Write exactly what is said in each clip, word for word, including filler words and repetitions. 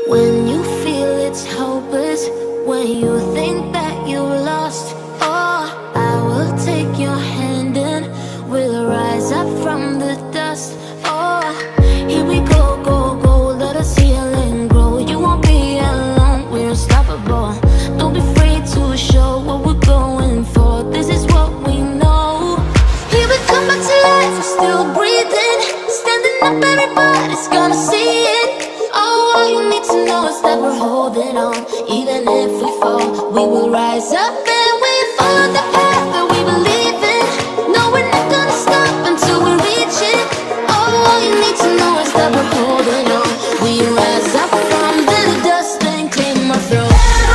When you feel it's hopeless, when you think that you lost, oh, I will take your hand and we'll rise up from the dust. Oh, here we go, go, go, let us heal and grow. You won't be alone, we're unstoppable. Don't be afraid to show what we're going for. This is what we know. Here we come back to life, we're still breathing. Standing up, everybody's gonna see it. Oh, all you need to know is that we're holding on. Even if we fall, we will rise up and we follow the path that we believe in. No, we're not gonna stop until we reach it. Oh, all you need to know is that we're holding on. We rise up from the dust and claim our throne.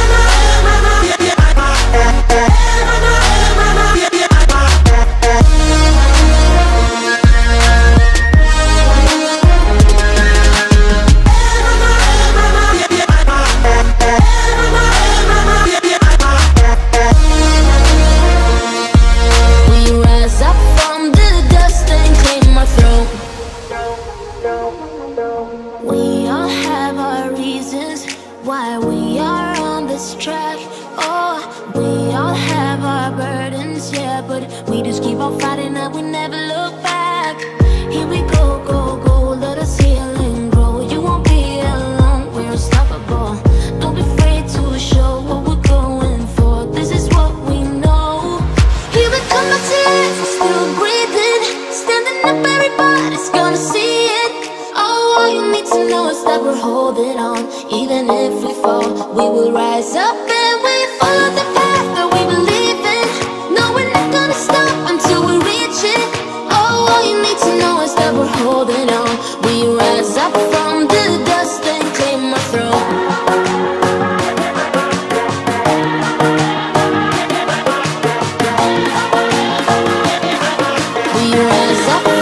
Why we are on this track. Oh, we all have our burdens, yeah, but we just keep on fighting and we never look back. Here we go, go, go, let us heal and grow. You won't be alone, we're unstoppable. Don't be afraid to show what we're going for. This is what we know. Here we come back to life, we're still breathing. Standing up, everybody's gonna see it. Oh, all you need to know is that we're holding on. Even if we fall, we will rise up and we follow the path that we believe in. No, we're not gonna stop until we reach it. Oh, all you need to know is that we're holding on. We rise up from the dust and claim our throne. We rise up.